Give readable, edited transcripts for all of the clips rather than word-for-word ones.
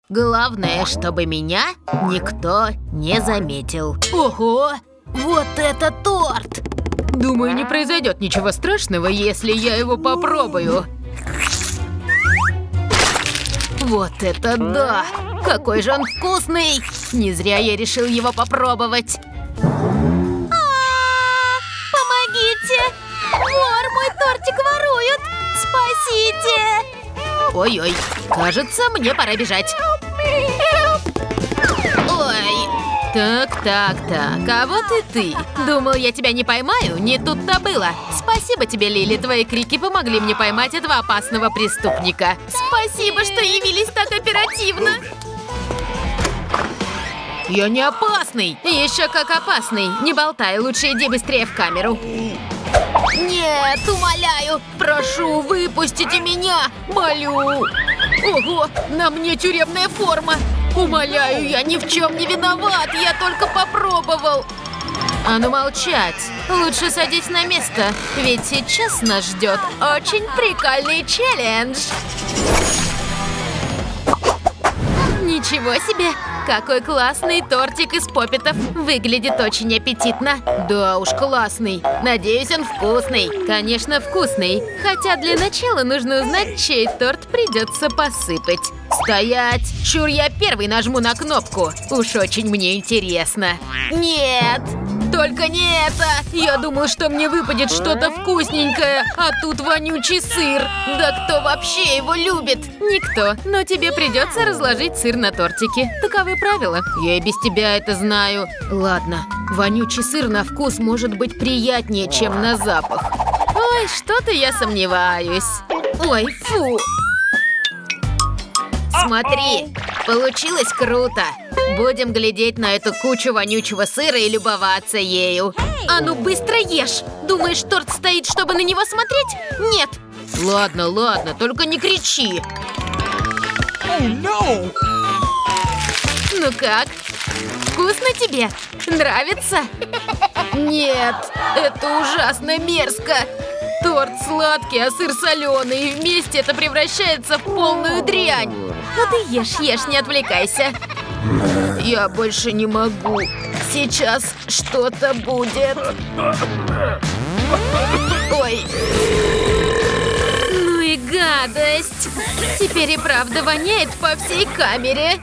Главное, чтобы меня никто не заметил. Ого! Вот это торт! Думаю, не произойдет ничего страшного, если я его попробую. Вот это да! Какой же он вкусный! Не зря я решил его попробовать. Помогите! Вор, мой тортик воруют! Спасите! Ой-ой, кажется, мне пора бежать. Ой! Так, а вот и ты. Думал, я тебя не поймаю? Не тут-то было. Спасибо тебе, Лили, твои крики помогли мне поймать этого опасного преступника. Спасибо, что явились так оперативно. Я не опасный. Еще как опасный. Не болтай, лучше иди быстрее в камеру. Нет, умоляю. Прошу, выпустите меня. Молю. Ого, на мне тюремная форма. Умоляю, я ни в чем не виноват. Я только попробовал. А ну молчать. Лучше садись на место. Ведь сейчас нас ждет очень прикольный челлендж. Ничего себе! Какой классный тортик из поппетов. Выглядит очень аппетитно. Да уж, классный. Надеюсь, он вкусный. Конечно, вкусный. Хотя для начала нужно узнать, чей торт придется посыпать. Стоять! Чур, я первый нажму на кнопку. Уж очень мне интересно. Нет! Только не это! Я думал, что мне выпадет что-то вкусненькое, а тут вонючий сыр. Да кто вообще его любит? Никто. Но тебе придется разложить сыр на тортике. Таковы правила. Я и без тебя это знаю. Ладно, вонючий сыр на вкус может быть приятнее, чем на запах. Ой, что-то я сомневаюсь. Ой, фу! Смотри, получилось круто. Будем глядеть на эту кучу вонючего сыра и любоваться ею. А ну быстро ешь! Думаешь, торт стоит, чтобы на него смотреть? Нет! Ладно, ладно, только не кричи. Ну как? Вкусно тебе? Нравится? Нет, это ужасно мерзко. Торт сладкий, а сыр соленый. И вместе это превращается в полную дрянь. Ну ты ешь, не отвлекайся. Я больше не могу. Сейчас что-то будет. Ой. Ну и гадость. Теперь и правда воняет по всей камере.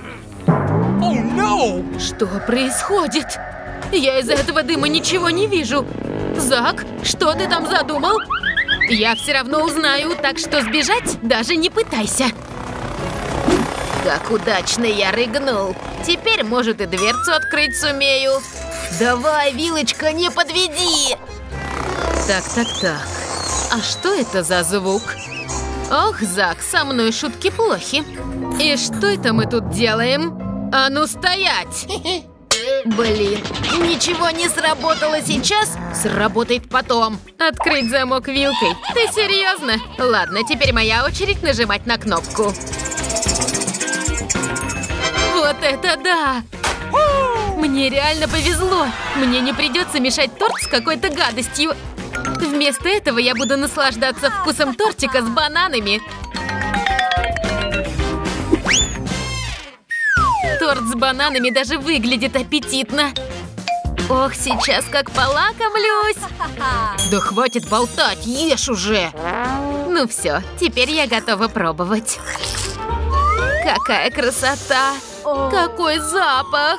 Что происходит? Я из-за этого дыма ничего не вижу. Зак, что ты там задумал? Я все равно узнаю, так что сбежать даже не пытайся. Как удачно я рыгнул. Теперь, может, и дверцу открыть сумею. Давай, вилочка, не подведи. Так. А что это за звук? Ох, Зак, со мной шутки плохи. И что это мы тут делаем? А ну стоять! Блин, ничего не сработало сейчас, сработает потом. Открыть замок вилкой. Ты серьезно? Ладно, теперь моя очередь нажимать на кнопку. Вот это да! Мне реально повезло. Мне не придется мешать торт с какой-то гадостью. Вместо этого я буду наслаждаться вкусом тортика с бананами. Торт с бананами даже выглядит аппетитно. Ох, сейчас как полакомлюсь. Да хватит болтать, ешь уже. Ну все, теперь я готова пробовать. Какая красота! Какой запах!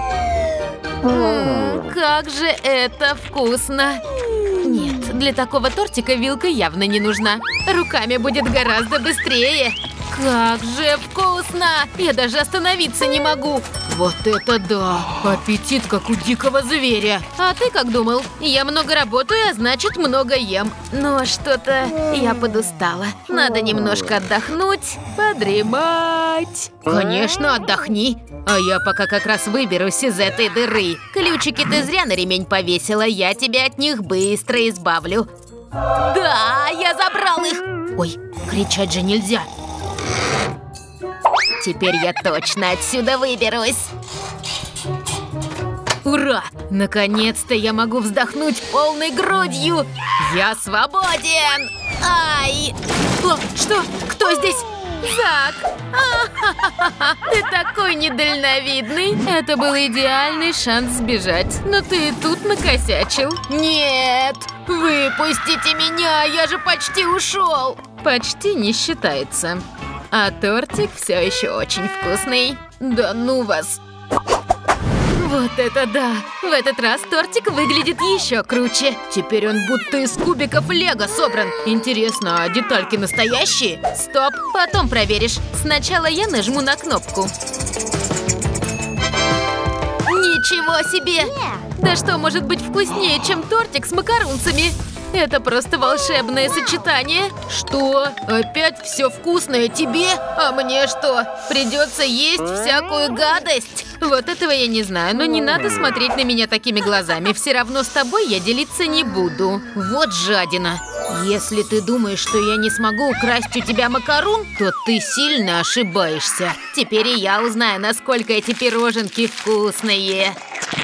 Как же это вкусно! Нет, для такого тортика вилка явно не нужна. Руками будет гораздо быстрее. Как же вкусно! Я даже остановиться не могу. Вот это да! Аппетит, как у дикого зверя. А ты как думал? Я много работаю, а значит много ем. Но что-то я подустала. Надо немножко отдохнуть, подремать. Конечно, отдохни. А я пока как раз выберусь из этой дыры. Ключики ты зря на ремень повесила. Я тебя от них быстро избавлю. Да, я забрал их. Ой, кричать же нельзя. Теперь я точно отсюда выберусь. Ура! Наконец-то я могу вздохнуть полной грудью. Я свободен! Ай! О, что? Кто здесь? Зак! Ты такой недальновидный. Это был идеальный шанс сбежать. Но ты и тут накосячил. Нет! Выпустите меня, я же почти ушел. Почти не считается. А тортик все еще очень вкусный. Да ну вас! Вот это да! В этот раз тортик выглядит еще круче. Теперь он будто из кубиков лего собран. Интересно, а детальки настоящие? Стоп, потом проверишь. Сначала я нажму на кнопку. Ничего себе! Да что может быть вкуснее, чем тортик с макарунцами? Это просто волшебное сочетание. Что? Опять все вкусное тебе? А мне что? Придется есть всякую гадость? Вот этого я не знаю, но не надо смотреть на меня такими глазами. Все равно с тобой я делиться не буду. Вот жадина. Если ты думаешь, что я не смогу украсть у тебя макарун, то ты сильно ошибаешься. Теперь и я узнаю, насколько эти пироженки вкусные.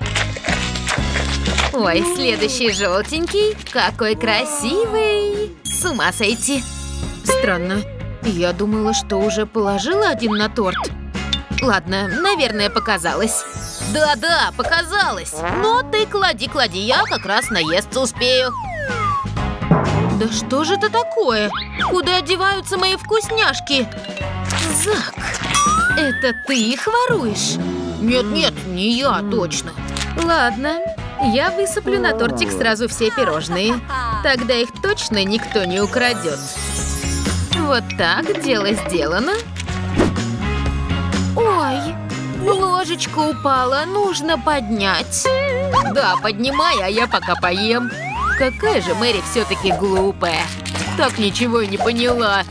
Ой, следующий желтенький. Какой красивый. С ума сойти. Странно. Я думала, что уже положила один на торт. Ладно, наверное, показалось. Да-да, показалось. Но ты клади, я как раз наесться успею. Да что же это такое? Куда деваются мои вкусняшки? Зак, это ты их воруешь? Нет, не я, точно. Ладно, я высыплю на тортик сразу все пирожные. Тогда их точно никто не украдет. Вот так, дело сделано. Ой, ложечка упала, нужно поднять. Да, поднимай, а я пока поем. Какая же Мэри все-таки глупая. Так ничего и не поняла.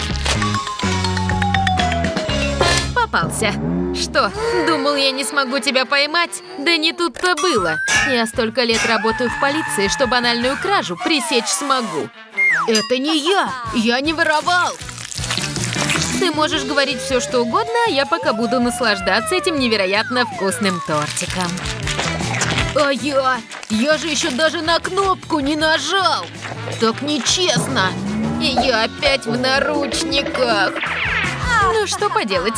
Попался. Что, думал, я не смогу тебя поймать? Да не тут-то было. Я столько лет работаю в полиции, что банальную кражу пресечь смогу. Это не я не воровал. Ты можешь говорить все, что угодно, а я пока буду наслаждаться этим невероятно вкусным тортиком. А я же еще даже на кнопку не нажал. Так нечестно. И я опять в наручниках. Ну что поделать?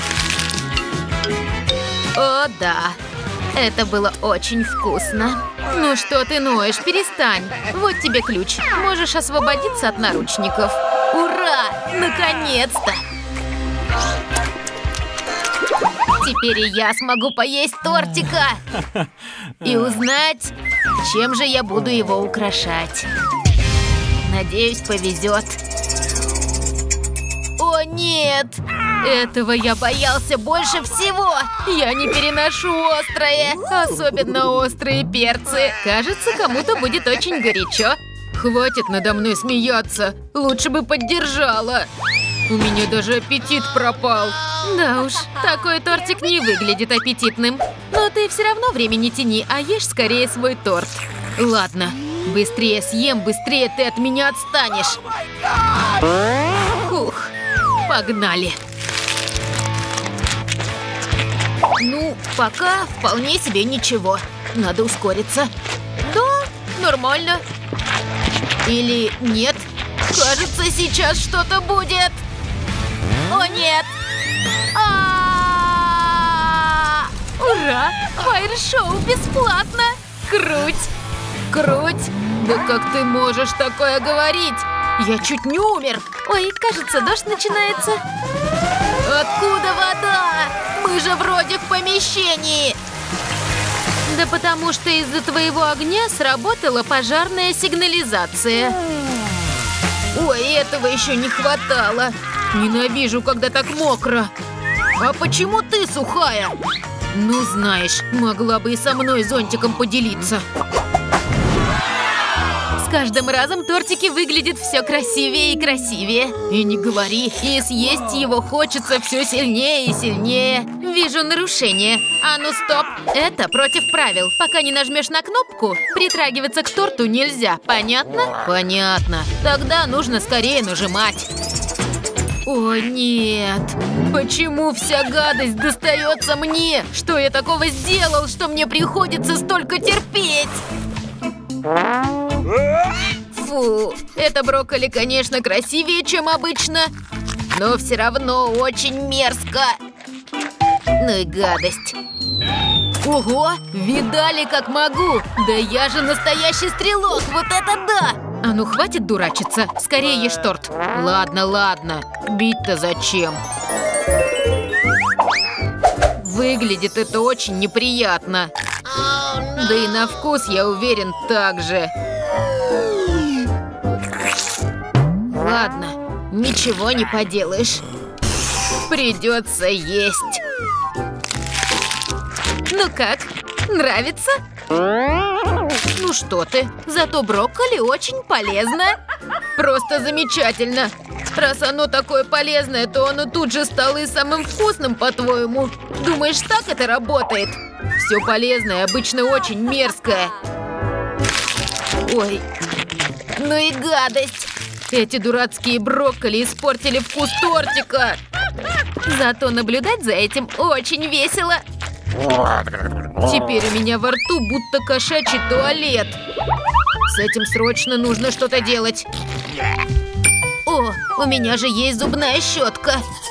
О, да. Это было очень вкусно. Ну что ты ноешь, перестань. Вот тебе ключ. Можешь освободиться от наручников. Ура! Наконец-то! Теперь и я смогу поесть тортика. И узнать, чем же я буду его украшать. Надеюсь, повезет. О, нет! Этого я боялся больше всего. Я не переношу острое. Особенно острые перцы. Кажется, кому-то будет очень горячо. Хватит надо мной смеяться. Лучше бы поддержала. У меня даже аппетит пропал. Да уж, такой тортик не выглядит аппетитным. Но ты все равно время не тяни, а ешь скорее свой торт. Ладно, быстрее съем, быстрее ты от меня отстанешь. Ух, погнали. Ну, пока вполне себе ничего. Надо ускориться. Да, нормально. Или нет? Кажется, сейчас что-то будет. О, нет! Ура! Фаер-шоу бесплатно! Круть! Круть? Да как ты можешь такое говорить? Я чуть не умер. Ой, кажется, дождь начинается. Откуда вода? Мы же вроде в помещении. Да потому что из-за твоего огня сработала пожарная сигнализация. Ой, этого еще не хватало. Ненавижу, когда так мокро. А почему ты сухая? Ну, знаешь, могла бы и со мной зонтиком поделиться. С каждым разом тортики выглядят все красивее и красивее. И не говори, и съесть его хочется все сильнее и сильнее. Вижу нарушение. А ну стоп, это против правил. Пока не нажмешь на кнопку, притрагиваться к торту нельзя. Понятно? Понятно. Тогда нужно скорее нажимать. О, нет. Почему вся гадость достается мне? Что я такого сделал, что мне приходится столько терпеть? Фу, это брокколи, конечно, красивее, чем обычно. но все равно очень мерзко. Ну и гадость. Ого, видали, как могу? Да я же настоящий стрелок, вот это да! А ну хватит дурачиться, скорее ешь торт. Ладно, ладно, бить-то зачем? Выглядит это очень неприятно. Да и на вкус, я уверен, так же. Ладно, ничего не поделаешь. Придется есть. Ну как, нравится? Ну что ты, зато брокколи очень полезно. Просто замечательно. Раз оно такое полезное, то оно тут же стало и самым вкусным, по-твоему. Думаешь, так это работает? Все полезное обычно очень мерзкое. Ой, ну и гадость. Эти дурацкие брокколи испортили вкус тортика. Зато наблюдать за этим очень весело. Теперь у меня во рту будто кошачий туалет. С этим срочно нужно что-то делать. О, у меня же есть зубная щетка.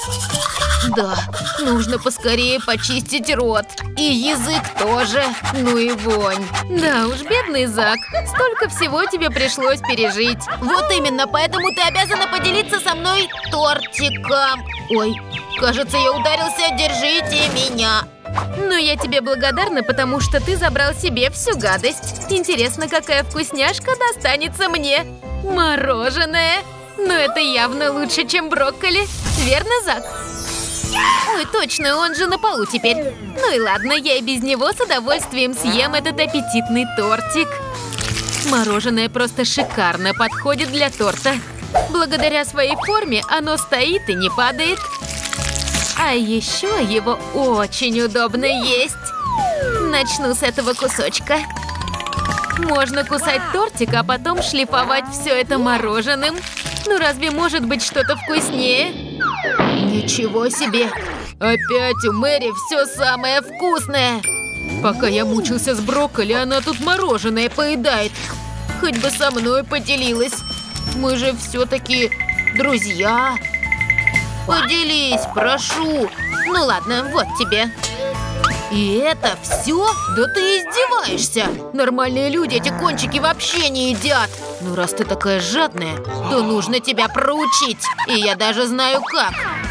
Да, нужно поскорее почистить рот. И язык тоже. Ну и вонь. Да уж, бедный Зак. Столько всего тебе пришлось пережить. Вот именно, поэтому ты обязана поделиться со мной тортиком. Ой, кажется, я ударился. Держите меня. Ну, я тебе благодарна, потому что ты забрал себе всю гадость. Интересно, какая вкусняшка достанется мне. Мороженое. Но это явно лучше, чем брокколи. Верно, Зак? Ой, точно, он же на полу теперь. Ну и ладно, я и без него с удовольствием съем этот аппетитный тортик. Мороженое просто шикарно подходит для торта. Благодаря своей форме оно стоит и не падает. А еще его очень удобно есть. Начну с этого кусочка. Можно кусать тортик, а потом шлифовать все это мороженым. Ну разве может быть что-то вкуснее? Ничего себе! Опять у Мэри все самое вкусное! Пока я мучился с брокколи, она тут мороженое поедает. Хоть бы со мной поделилась. Мы же все-таки друзья. Поделись, прошу. Ну ладно, вот тебе. И это все? Да ты издеваешься! Нормальные люди эти кончики вообще не едят. Ну раз ты такая жадная, то нужно тебя проучить. И я даже знаю как.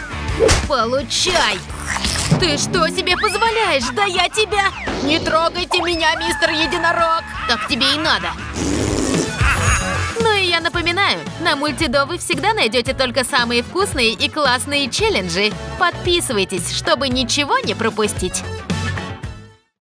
Получай! Ты что себе позволяешь? Да я тебя... Не трогайте меня, мистер Единорог! Так тебе и надо. Ну и я напоминаю, на Мультидо вы всегда найдете только самые вкусные и классные челленджи. Подписывайтесь, чтобы ничего не пропустить.